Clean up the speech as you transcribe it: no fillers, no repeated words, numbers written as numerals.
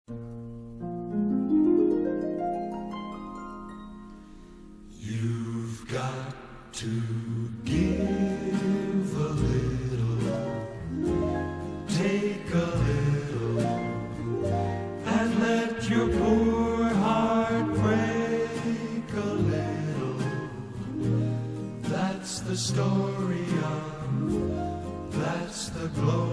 You've got to give a little, take a little, and let your poor heart break a little. That's the story of, that's the glory